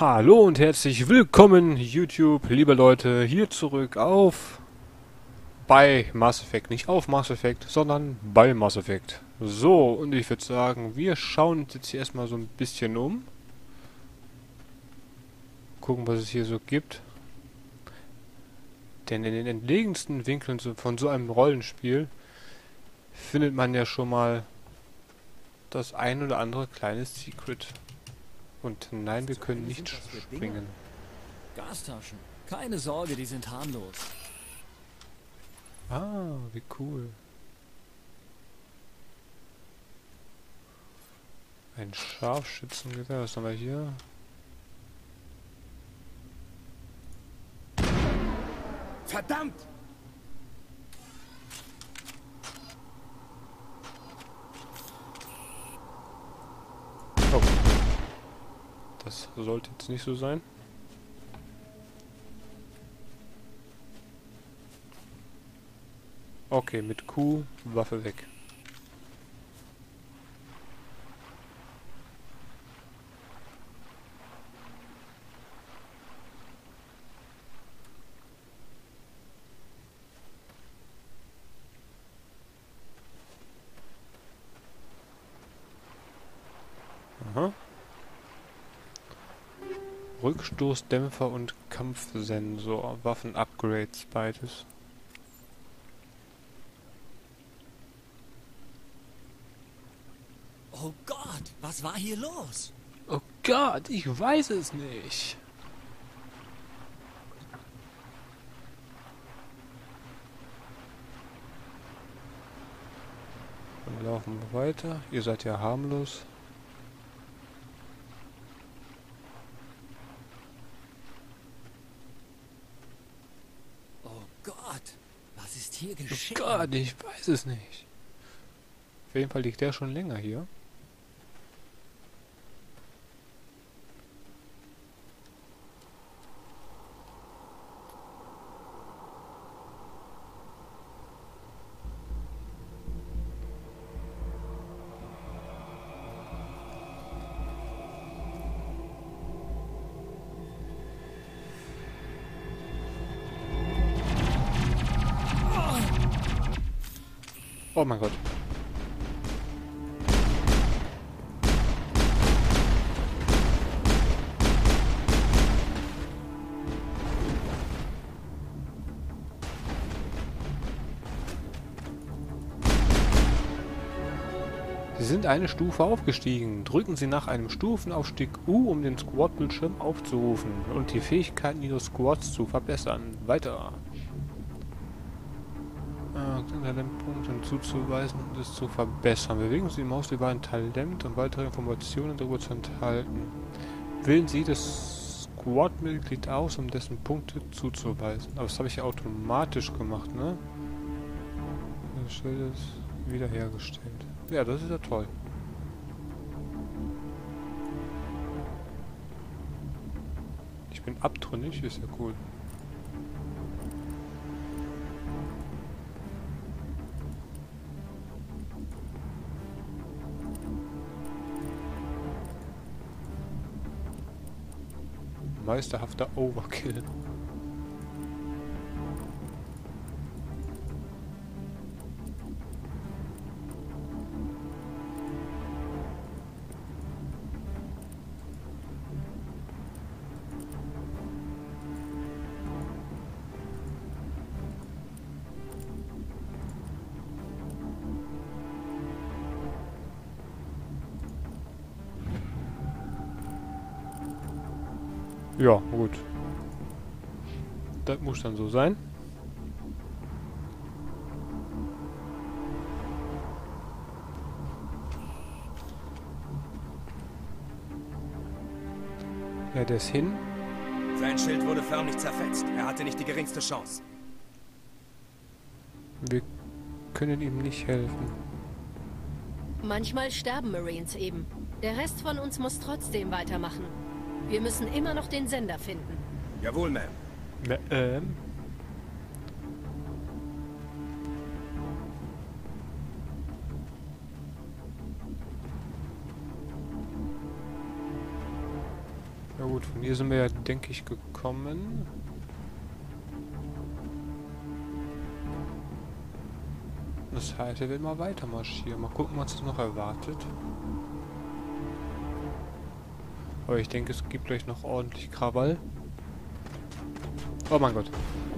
Hallo und herzlich willkommen, YouTube, liebe Leute, hier zurück bei Mass Effect. Nicht auf Mass Effect, sondern bei Mass Effect. So, und ich würde sagen, wir schauen uns jetzt hier erstmal so ein bisschen um. Gucken, was es hier so gibt. Denn in den entlegensten Winkeln von so einem Rollenspiel findet man ja schon mal das ein oder andere kleine Secret. Und nein, wir können nicht springen. Gastaschen. Keine Sorge, die sind harmlos. Ah, wie cool. Ein Scharfschützengewehr, was haben wir hier? Verdammt! Oh. Das sollte jetzt nicht so sein. Okay, mit Q, Waffe weg. Aha. Rückstoßdämpfer und Kampfsensor. Waffen-Upgrades, beides. Oh Gott, was war hier los? Oh Gott, ich weiß es nicht. Dann laufen wir weiter. Ihr seid ja harmlos. Oh Gott, was ist hier Oh geschehen? Gott, ich weiß es nicht. Auf jeden Fall liegt der schon länger hier. Oh mein Gott. Sie sind eine Stufe aufgestiegen. Drücken Sie nach einem Stufenaufstieg U, um den Squad-Bildschirm aufzurufen und die Fähigkeiten Ihres Squads zu verbessern. Weiter. Talentpunkte hinzuzuweisen und es zu verbessern. Bewegen Sie die Maus über ein Talent, um weitere Informationen darüber zu enthalten. Wählen Sie das Squad-Mitglied aus, um dessen Punkte zuzuweisen. Aber das habe ich ja automatisch gemacht, ne? Das Schild ist wiederhergestellt. Ja, das ist ja toll. Ich bin abtrünnig, ist ja cool. Meisterhafter Overkill. Ja, gut. Das muss dann so sein. Ja, der ist hin. Sein Schild wurde förmlich zerfetzt. Er hatte nicht die geringste Chance. Wir können ihm nicht helfen. Manchmal sterben Marines eben. Der Rest von uns muss trotzdem weitermachen. Wir müssen immer noch den Sender finden. Jawohl, Ma'am. Na, gut, von hier sind wir ja, denke ich, gekommen. Das heißt, wir werden mal weiter marschieren. Mal gucken, was uns noch erwartet. Aber ich denke, es gibt gleich noch ordentlich Krawall. Oh mein Gott.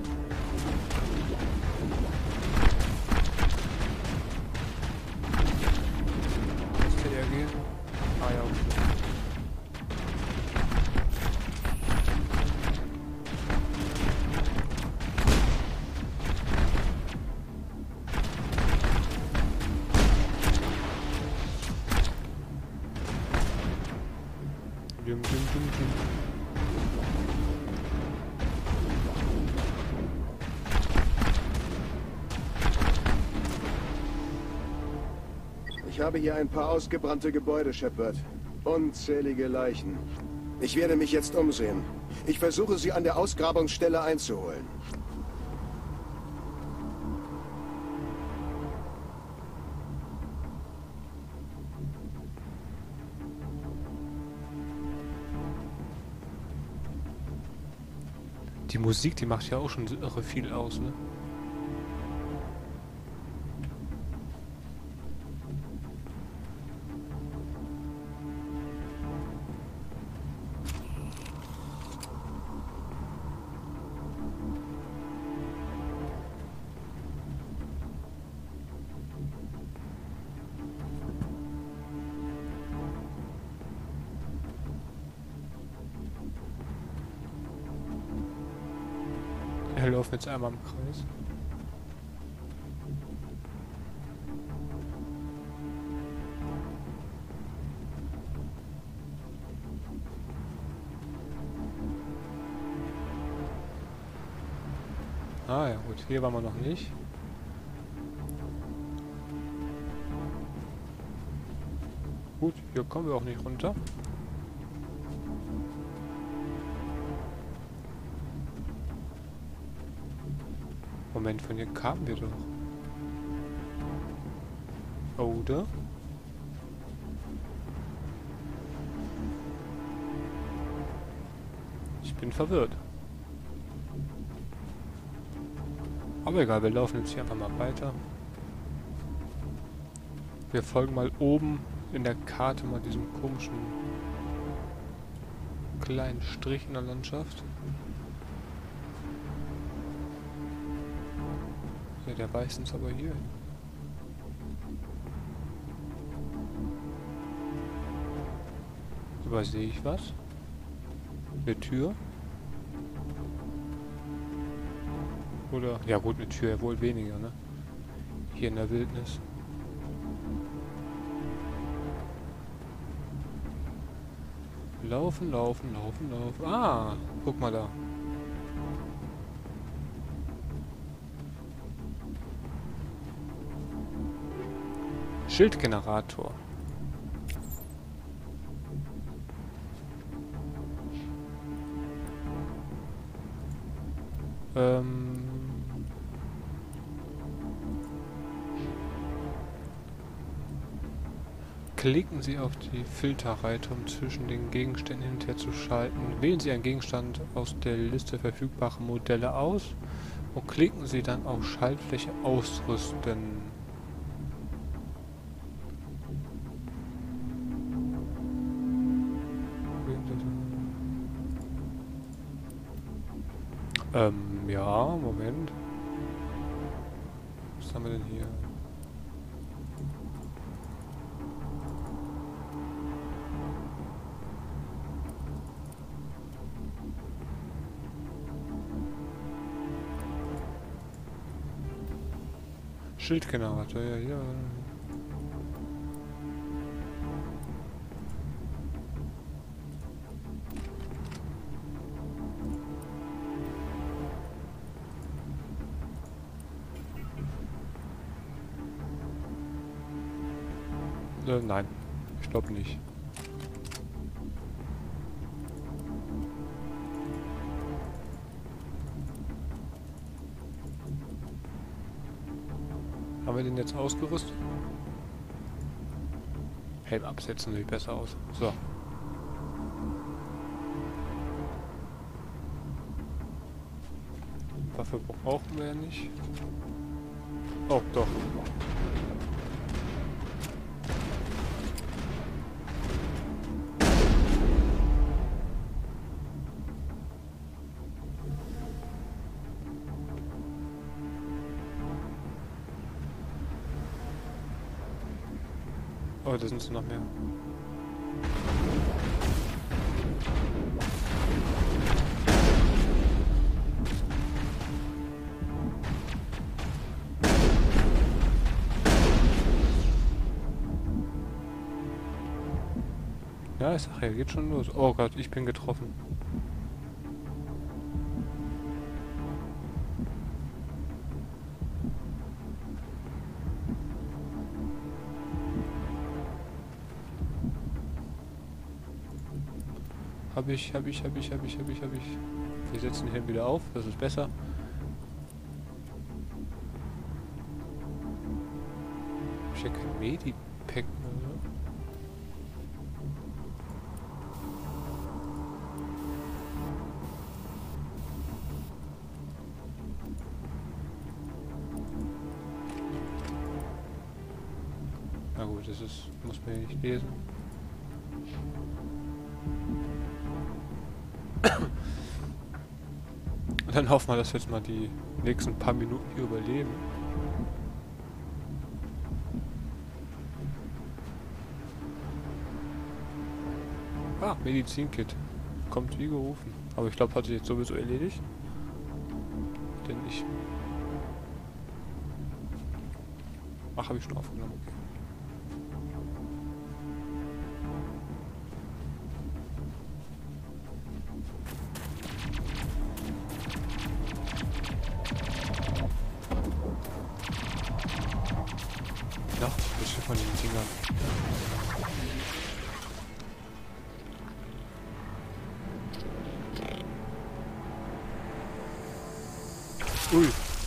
Müsste er gehen? Ah ja, okay. Dum, dum, dum, dum. Ich habe hier ein paar ausgebrannte Gebäude, Shepard. Unzählige Leichen. Ich werde mich jetzt umsehen. Ich versuche, sie an der Ausgrabungsstelle einzuholen. Die Musik, die macht ja auch schon irre viel aus, ne? Wir laufen jetzt einmal im Kreis. Ah ja, gut, hier waren wir noch nicht. Gut, hier kommen wir auch nicht runter. Moment, von hier kamen wir doch. Oder? Ich bin verwirrt. Aber egal, wir laufen jetzt hier einfach mal weiter. Wir folgen mal oben in der Karte mal diesem komischen kleinen Strich in der Landschaft. Ja, der weist uns aber hier hin. Übersehe ich was? Eine Tür? Oder? Ja gut, eine Tür ja wohl weniger, ne? Hier in der Wildnis. Laufen, laufen, laufen, laufen. Ah, guck mal da. Schildgenerator. Klicken Sie auf die Filterreiter, um zwischen den Gegenständen hin und her zu schalten. Wählen Sie einen Gegenstand aus der Liste verfügbarer Modelle aus und klicken Sie dann auf Schaltfläche ausrüsten. Ja, Moment. Was haben wir denn hier? Schildgenerator, ja, ja. Nein, ich glaube nicht. Haben wir den jetzt ausgerüstet? Helm absetzen sieht besser aus. So. Waffe brauchen wir ja nicht. Oh, doch. Oh, da sind noch mehr. Ja, ich sag ja, geht schon los. Oh Gott, ich bin getroffen. Hab ich. Wir setzen den wieder auf, das ist besser. Hab ich ja kein Medipack mehr, oder? Na gut, das ist, muss man ja nicht lesen. Und dann hoffen wir, dass wir jetzt mal die nächsten paar Minuten hier überleben. Ah, Medizinkit. Kommt wie gerufen. Aber ich glaube, hat sich jetzt sowieso erledigt. Denn ich... Ach, habe ich schon aufgenommen. Okay. Ja, das ist von den Dingern. Ui.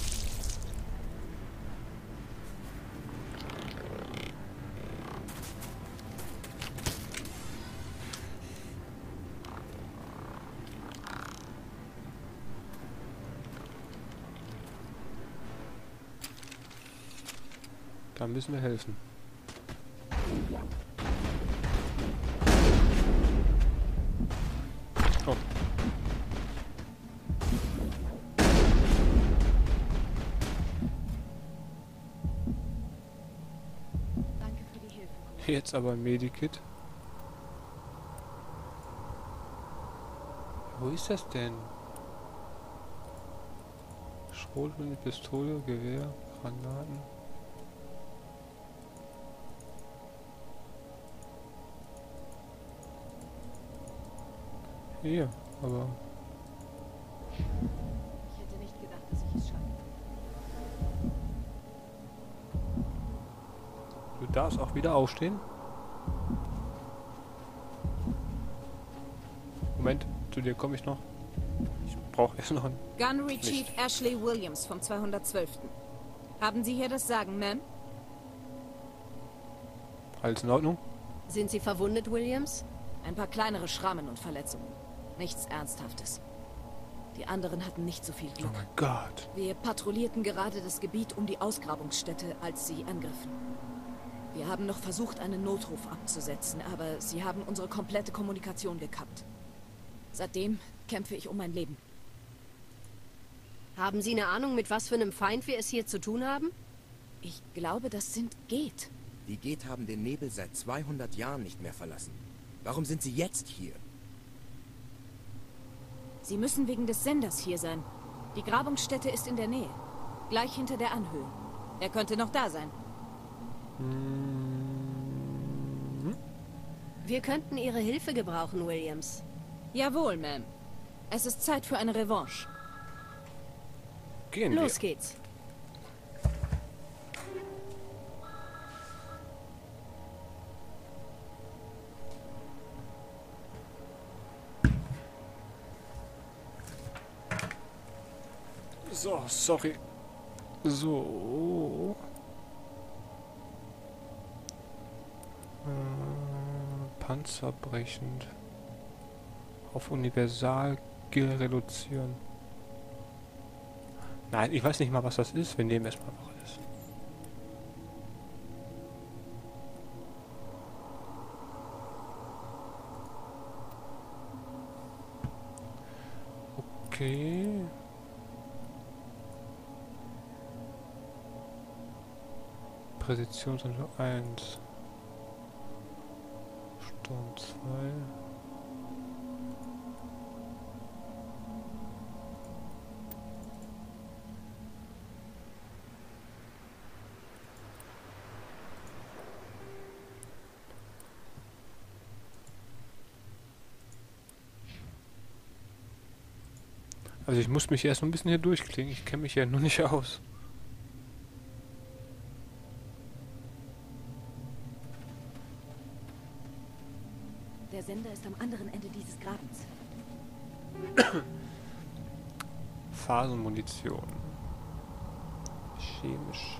Da müssen wir helfen. Oh. Danke für die Hilfe. Jetzt aber ein Medikit. Wo ist das denn? Schrotflinte, Pistole, Gewehr, Granaten. Hier, aber... Ich hätte nicht gedacht, dass ich es schaffe. Du darfst auch wieder aufstehen. Moment, zu dir komme ich noch. Ich brauche erst noch ein... Gunnery Chief Ashley Williams vom 212. Haben Sie hier das Sagen, Ma'am? Alles in Ordnung? Sind Sie verwundet, Williams? Ein paar kleinere Schrammen und Verletzungen. Nichts Ernsthaftes. Die anderen hatten nicht so viel Oh Glück. mein Gott. Wir patrouillierten gerade das Gebiet um die Ausgrabungsstätte, als sie angriffen. Wir haben noch versucht, einen Notruf abzusetzen, aber sie haben unsere komplette Kommunikation gekappt. Seitdem kämpfe ich um mein Leben. Haben Sie eine Ahnung, mit was für einem Feind wir es hier zu tun haben? Ich glaube, das sind Geth. Die Geth haben den Nebel seit 200 Jahren nicht mehr verlassen. Warum sind sie jetzt hier? Sie müssen wegen des Senders hier sein. Die Grabungsstätte ist in der Nähe. Gleich hinter der Anhöhe. Er könnte noch da sein. Wir könnten Ihre Hilfe gebrauchen, Williams. Jawohl, Ma'am. Es ist Zeit für eine Revanche. Gehen Los geht's. So, sorry. So. Panzerbrechend. Auf Universal reduzieren. Nein, ich weiß nicht mal, was das ist. Wir nehmen erstmal einfach alles. Okay. Präzisionsentwurf 1. Sturm 2. Also ich muss mich erst mal ein bisschen hier durchklingen. Ich kenne mich ja nur nicht aus. Der Sender ist am anderen Ende dieses Grabens. Phasenmunition. Chemisch.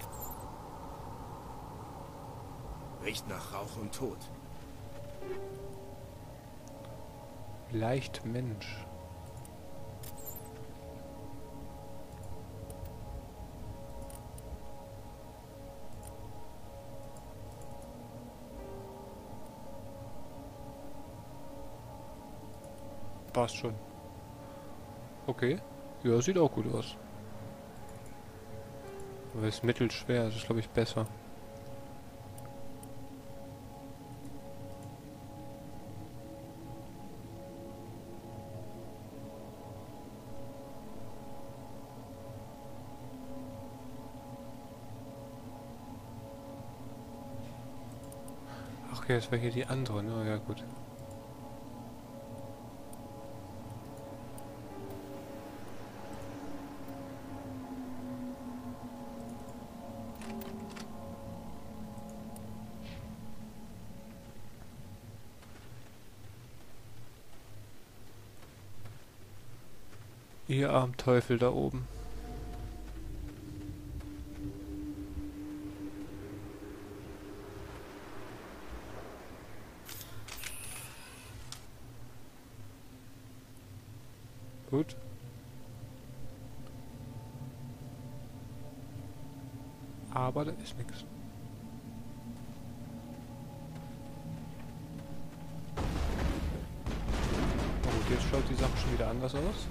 Riecht nach Rauch und Tod. Leicht Mensch. Passt schon. Okay. Ja, sieht auch gut aus. Aber ist mittelschwer, das ist glaube ich besser. Ach okay, das war hier die andere, ne? Ja gut. Ihr armen Teufel da oben. Gut. Aber da ist nichts. Oh gut, jetzt schaut die Sache schon wieder anders aus.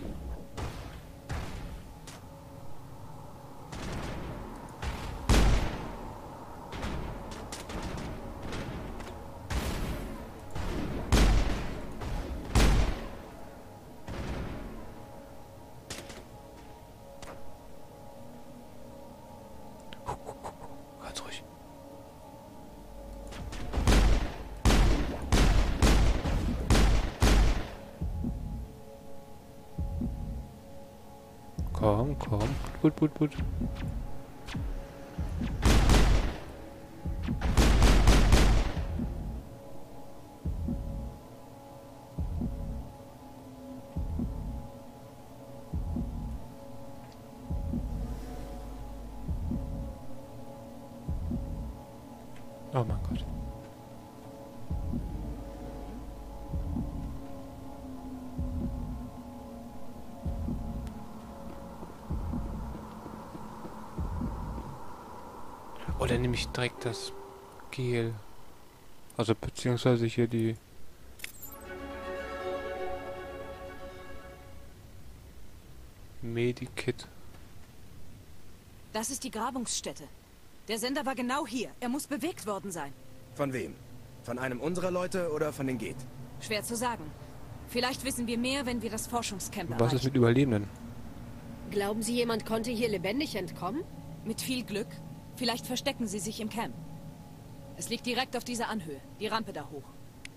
Ganz ruhig. Komm, komm. Gut, gut, gut. Oh mein Gott. Oh, dann nehme ich direkt das Gel. Also beziehungsweise hier die... Medikit. Das ist die Grabungsstätte. Der Sender war genau hier. Er muss bewegt worden sein. Von wem? Von einem unserer Leute oder von den Geth? Schwer zu sagen. Vielleicht wissen wir mehr, wenn wir das Forschungscamp Was ist erreichen. mit Überlebenden? Glauben Sie, jemand konnte hier lebendig entkommen? Mit viel Glück. Vielleicht verstecken sie sich im Camp. Es liegt direkt auf dieser Anhöhe. Die Rampe da hoch.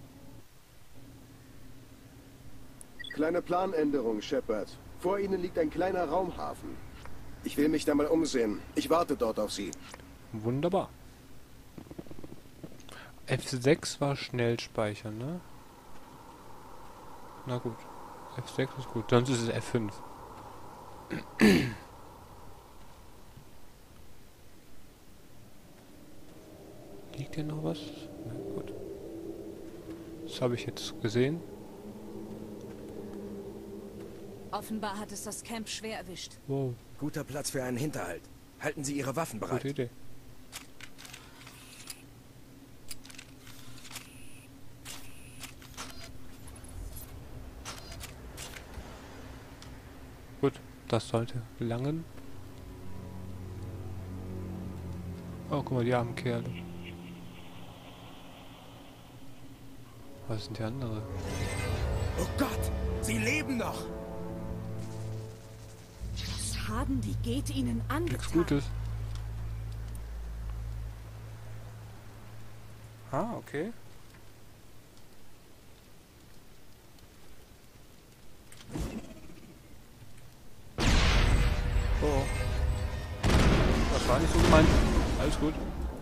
Kleine Planänderung, Shepard. Vor Ihnen liegt ein kleiner Raumhafen. Ich will mich da mal umsehen. Ich warte dort auf Sie. Wunderbar. F6 war Schnellspeichern, ne? Na gut. F6 ist gut. Sonst ist es F5. Liegt hier noch was? Na gut. Das habe ich jetzt gesehen. Offenbar hat es das Camp schwer erwischt. Wow. Guter Platz für einen Hinterhalt. Halten Sie Ihre Waffen bereit. Gute Idee. Gut, das sollte langen. Oh, guck mal, die armen Kerle. Was sind die andere? Oh Gott, Sie leben noch! Was haben die Geht ihnen Nichts angetan? Gutes. Ah, okay. Oh. Das war nicht so gemeint. Alles gut.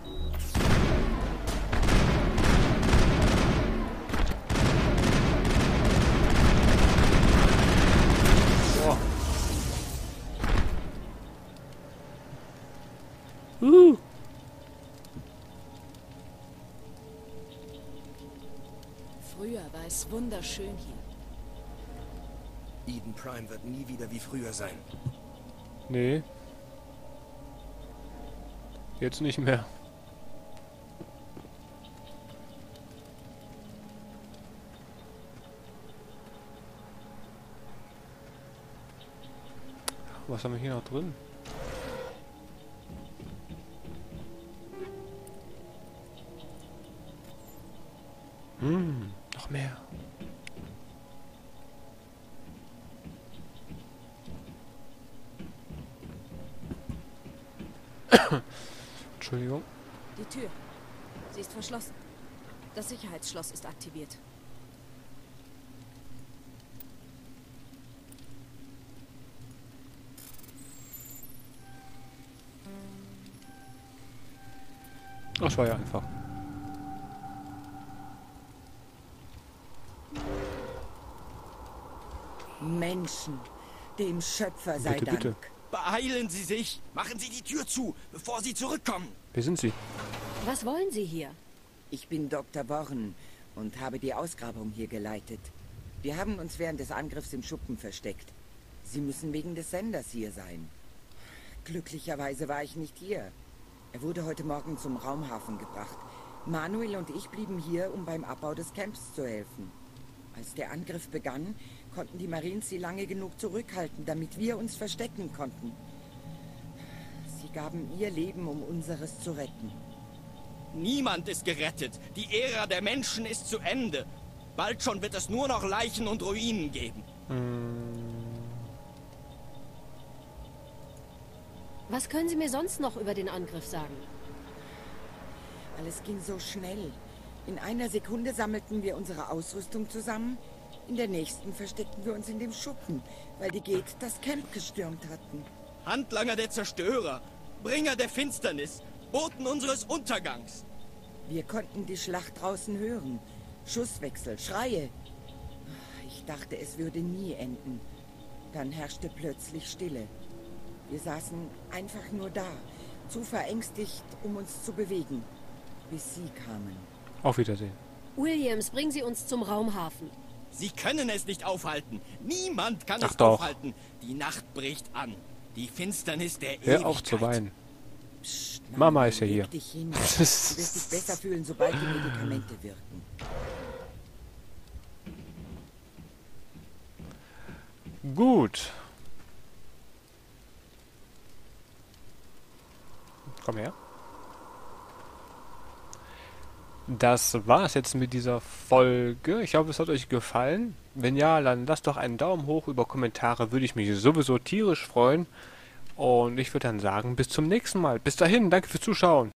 Boah. Früher war es wunderschön hier. Eden Prime wird nie wieder wie früher sein. Nee. Jetzt nicht mehr. Was haben wir hier noch drin? Noch mehr. Entschuldigung. Die Tür. Sie ist verschlossen. Das Sicherheitsschloss ist aktiviert. Das war ja einfach. Menschen, dem Schöpfer sei Bitte, Dank. bitte. Beeilen Sie sich! Machen Sie die Tür zu, bevor Sie zurückkommen! Wer sind Sie? Was wollen Sie hier? Ich bin Dr. Born und habe die Ausgrabung hier geleitet. Wir haben uns während des Angriffs im Schuppen versteckt. Sie müssen wegen des Senders hier sein. Glücklicherweise war ich nicht hier. Er wurde heute Morgen zum Raumhafen gebracht. Manuel und ich blieben hier, um beim Abbau des Camps zu helfen. Als der Angriff begann, konnten die Marines sie lange genug zurückhalten, damit wir uns verstecken konnten. Sie gaben ihr Leben, um unseres zu retten. Niemand ist gerettet. Die Ära der Menschen ist zu Ende. Bald schon wird es nur noch Leichen und Ruinen geben. Was können Sie mir sonst noch über den Angriff sagen? Alles ging so schnell. In einer Sekunde sammelten wir unsere Ausrüstung zusammen. In der nächsten versteckten wir uns in dem Schuppen, weil die Gate das Camp gestürmt hatten. Handlanger der Zerstörer, Bringer der Finsternis, Boten unseres Untergangs. Wir konnten die Schlacht draußen hören. Schusswechsel, Schreie. Ich dachte, es würde nie enden. Dann herrschte plötzlich Stille. Wir saßen einfach nur da, zu verängstigt, um uns zu bewegen, bis Sie kamen. Auf Wiedersehen. Williams, bringen Sie uns zum Raumhafen. Sie können es nicht aufhalten. Niemand kann Ach es doch. aufhalten. Die Nacht bricht an. Die Finsternis der Hör Ewigkeit. auf zu weinen. Psst, Mama ist ja leg hier. dich hin. Du wirst dich besser fühlen, sobald die Medikamente wirken. Gut. Komm her. Das war's jetzt mit dieser Folge. Ich hoffe, es hat euch gefallen. Wenn ja, dann lasst doch einen Daumen hoch. Über Kommentare würde ich mich sowieso tierisch freuen. Und ich würde dann sagen, bis zum nächsten Mal. Bis dahin, danke fürs Zuschauen.